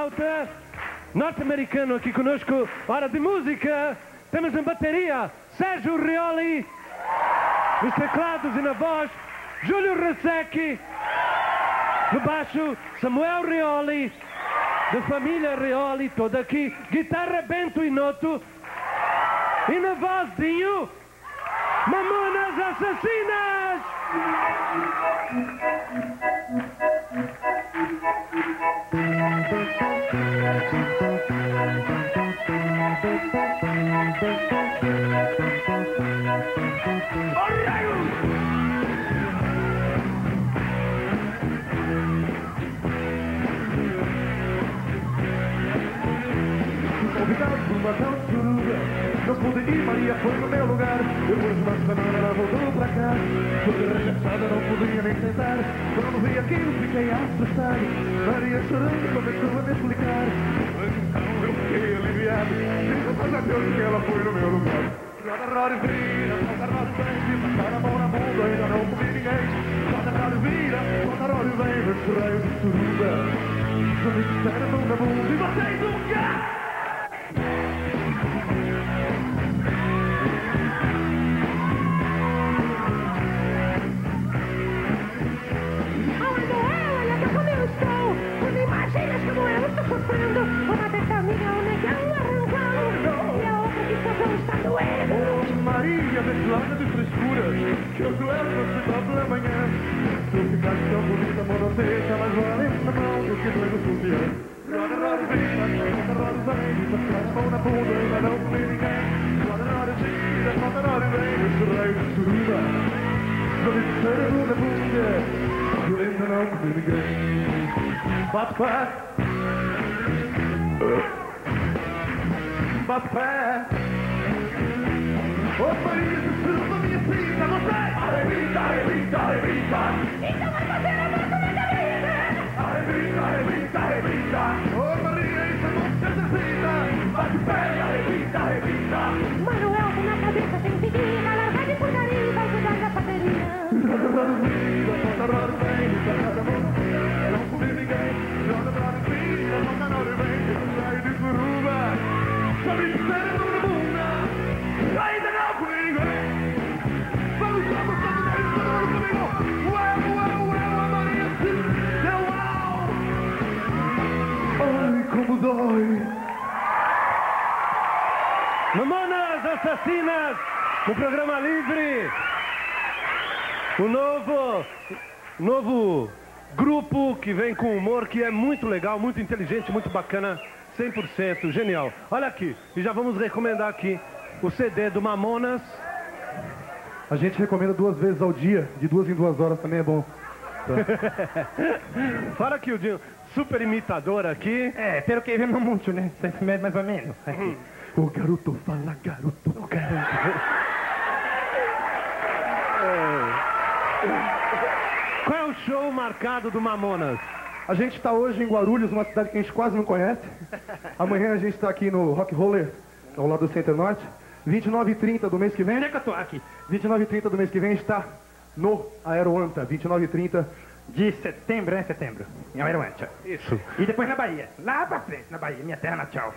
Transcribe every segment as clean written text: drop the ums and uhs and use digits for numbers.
flauta, norte-americano aqui conosco, hora de música. Temos em bateria Sérgio Rioli, nos teclados e na voz Júlio Resecchi, no baixo Samuel Rioli, da família Rioli, toda aqui, guitarra Bento Inoto, e na voz Dinho, Mamonas Assassinas! Obrigado por matar o suruga. Não pude ir, Maria foi no meu lugar. Depois de uma semana ela voltou pra cá. Toda rechaçada, não podia nem tentar. Quando vi aquilo fiquei assustado. Maria chorando começou a me explicar. Então eu fiquei aliviado. Graças a Deus que ela foi no meu lugar. Roda, roda e vira, roda, roda e vem. Passar a mão na bunda, ainda não comi ninguém. Roda, roda e vira, roda, roda e vem. Nesse raio de suruga. Só me disseram a mão na bunda. E vocês o quê? Sofrendo, uma dessa amiga, o negão arrancando, e a outra que só não está doendo. Oh, Maria, declara de frescura, que eu duelo você dobra amanhã. Se eu ficar tão bonita, monoteta, mas vale essa mão do que doer no sutiã. Roda, roda, vira, roda, roda, vem, passar a mão na bunda, ainda não comi ninguém. Roda, roda, gira, roda, roda, vem, esse raio de suruba. Só me disseram na bunda, eu ainda não comi ninguém. Bate, bate. Papé. Ô Maria, suruba, minha filha, você! Arrebita, arrebita, arrebita. Então vai fazer amor com minha vida. Arrebita, arrebita, arrebita. Ô Maria, isso é bom que você necessita. Bate pé, arrebita, arrebita. Manuel com na cabeça sem pedida, larga de porcaria e vai cuidar da bateria. Roda, roda, vira, roda, roda, vem, roda, roda, não comi ninguém. Roda, roda, vira, roda, roda, vem, raio de suruba. Só me disseram na bunda, ainda não comi ninguém. Vamos, vamos, vamos comigo. Uau, a Maria se deu uau. Ai, como dói. Mamonas Assassinas, no programa Livre. O novo grupo que vem com humor, que é muito legal, muito inteligente, muito bacana, 100%, genial. Olha aqui, e já vamos recomendar aqui o CD do Mamonas. A gente recomenda 2 vezes ao dia, de 2 em 2 horas também é bom. Fala aqui o Dinho, super imitador aqui. Pelo que vemos muito, né? 6 metros mais ou menos. O garoto fala, garoto, o garoto. Qual é o show marcado do Mamonas? A gente está hoje em Guarulhos, uma cidade que a gente quase não conhece. Amanhã a gente está aqui no Rock Roller, ao lado do Center Norte. 29 e 30 do mês que vem. Onde é que eu tô aqui? 29 e 30 do mês que vem está no Aeroanta. 29 e 30 De setembro, né? Setembro. Em Aeroanta. Isso. E depois na Bahia. Lá pra frente, na Bahia. Minha terra natal.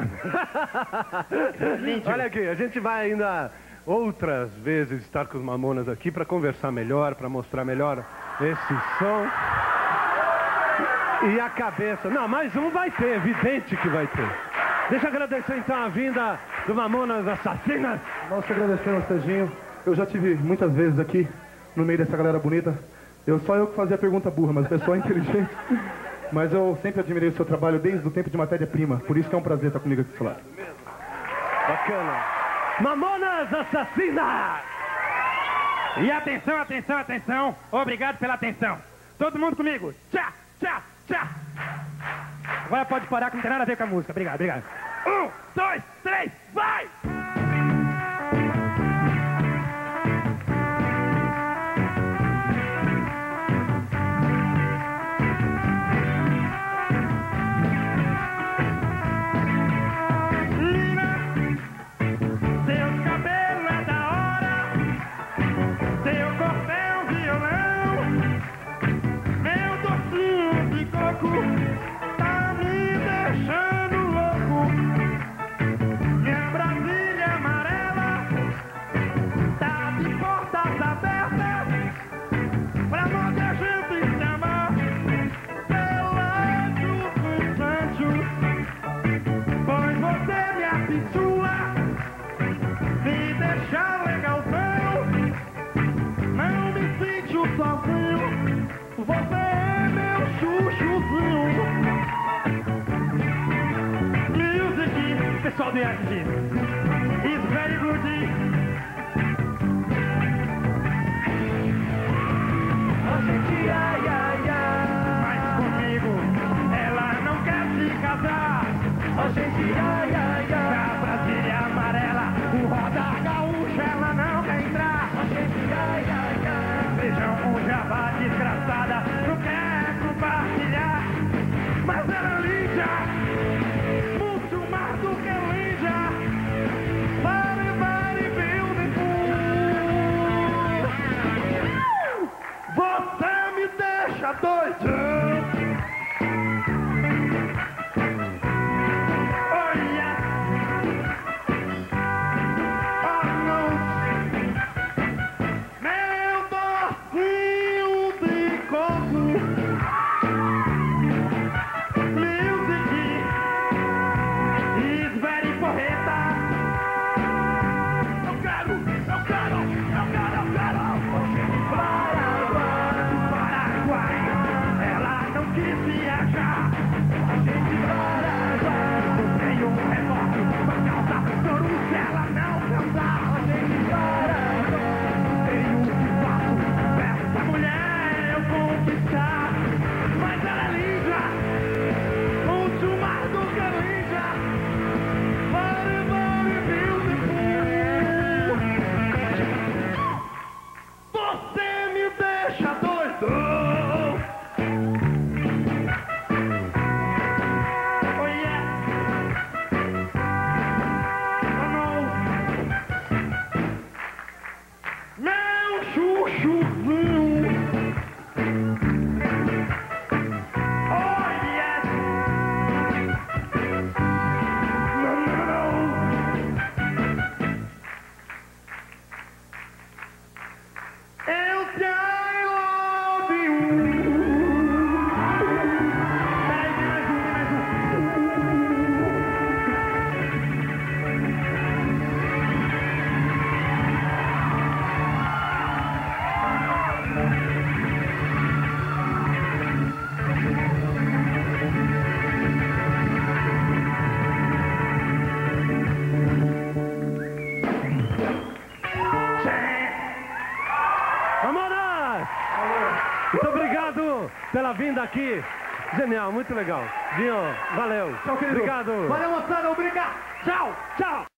Olha aqui, a gente vai ainda outras vezes estar com os Mamonas aqui para conversar melhor, para mostrar melhor esse som. E a cabeça. Não, mais um vai ter, evidente que vai ter. Deixa eu agradecer então a vinda do Mamonas Assassinas. Nós te agradecemos, Serginho. Eu já tive muitas vezes aqui, no meio dessa galera bonita. Só eu que fazia pergunta burra, mas o pessoal é inteligente. Mas eu sempre admirei o seu trabalho desde o tempo de matéria-prima. Por isso que é um prazer estar comigo aqui do seu lado. Bacana. Mamonas Assassinas! E atenção, atenção, atenção. Obrigado pela atenção. Todo mundo comigo. Tchá, tchá, tchá. Agora pode parar que não tem nada a ver com a música. Obrigado, obrigado. 1, 2, 3, vai! Tá me pessoal do IACG. It's very good. A gente ai, ai, ai. Mas comigo ela não quer se casar. A gente ai, ai, ai. Na Brasília amarela, o Roda Gaúcha ela não quer entrar. A gente ai, ai, ai. Vejam um jabá desgraçada, não quer compartilhar. Mas ela é linda, muito mais do que linda. Very, very beautiful. Você me deixa doidão. Olha, Ah, não. Meu docinho de coco. music is very porreta. Eu quero. Paraguai, ela não quis viajar. A gente Paraguai. Tem um revólver pra causar choro se ela não cantar. A gente Paraguai. Tem um que faço pra essa mulher eu conquistar. Mas ela é linda, muito mais do que linda. Very, very beautiful. Você me deixa doidão. Oh yeah. Oh no. Meu chuchuzinho. Oh yes. Não. Eu te I love you. Peraí, tem mais um. Vamos! Muito obrigado pela vinda aqui. Genial, muito legal. Dinho, valeu. Tchau, querido. Obrigado. Valeu, moçada. Obrigado. Tchau, tchau.